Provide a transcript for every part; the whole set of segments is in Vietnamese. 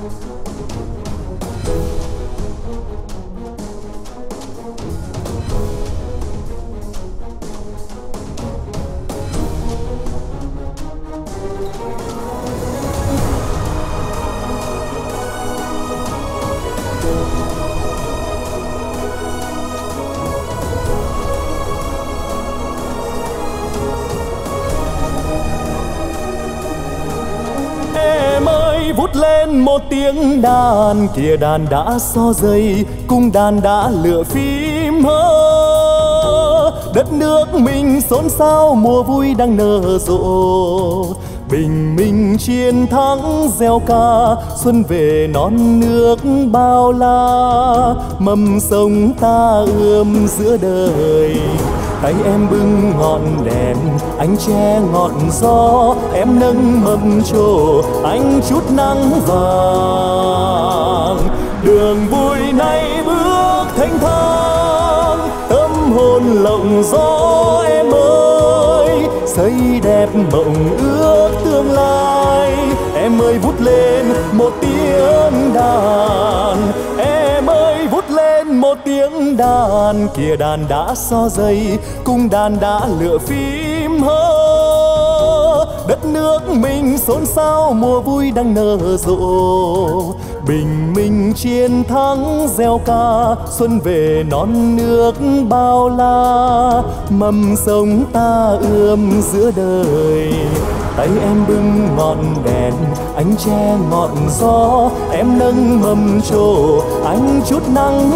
Vút lên một tiếng đàn, kìa đàn đã so dây, cung đàn đã lựa phím hơ. Đất nước mình xôn xao, mùa vui đang nở rộ. Bình minh chiến thắng gieo ca, xuân về non nước bao la. Mầm sống ta ươm giữa đời, tay em bưng ngọn đèn, anh che ngọn gió. Em nâng mâm trổ, anh chút nắng vàng. Đường vui nay bước thanh thang, tâm hồn lộng gió em ơi. Xây đẹp mộng ước tương lai, em ơi vút lên một tiếng đàn. Em ơi vút lên một tiếng đàn, kìa đàn đã so dây, cung đàn đã lựa phím hơ. Đất nước mình xôn xao, mùa vui đang nở rộ. Bình minh chiến thắng gieo ca, xuân về non nước bao la. Mầm sống ta ươm giữa đời, tay em bưng ngọn đèn, anh che ngọn gió. Em nâng mâm trổ, anh chút nắng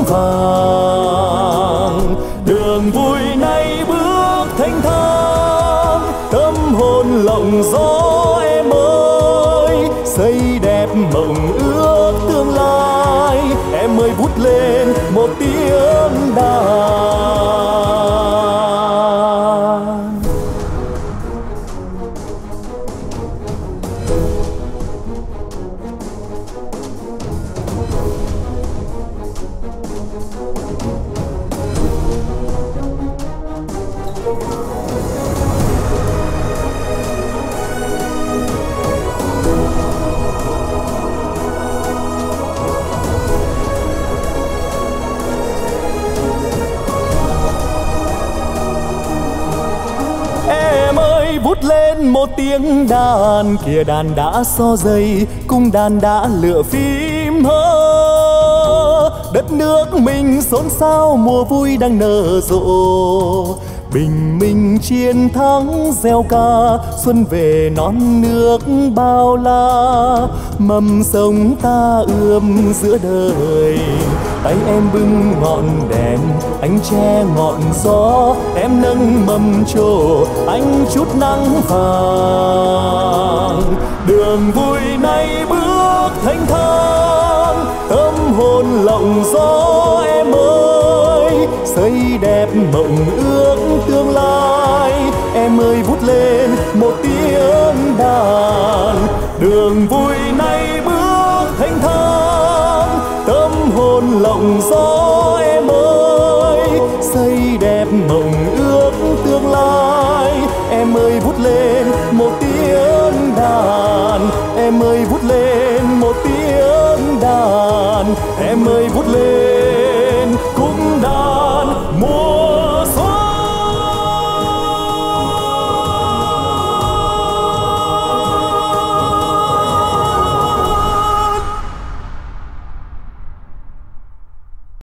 vàng. Đường vui nay bước thanh thang, tâm hồn lộng gió em ơi. Xây đẹp mộng ước tương lai, em ơi vút lên một tiếng đàn. Vút lên một tiếng đàn, kìa đàn đã so dây, cung đàn đã lựa phím hơ. Đất nước mình xôn xao, mùa vui đang nở rộ. Bình minh chiến thắng gieo ca, xuân về non nước bao la. Mầm sống ta ươm giữa đời, tay em bưng ngọn đèn, anh che ngọn gió. Em nâng mâm trổ, anh chút nắng vàng. Đường vui nay bước thanh thang, tâm hồn lộng gió em ơi. Xây đẹp mộng ước tương lai, em ơi vút lên một tiếng đàn. Đường vui nay bước thanh thang, tâm hồn lộng gió em ơi. Xây đẹp mộng ước tương lai, em ơi vút lên một tiếng đàn. Em ơi vút lên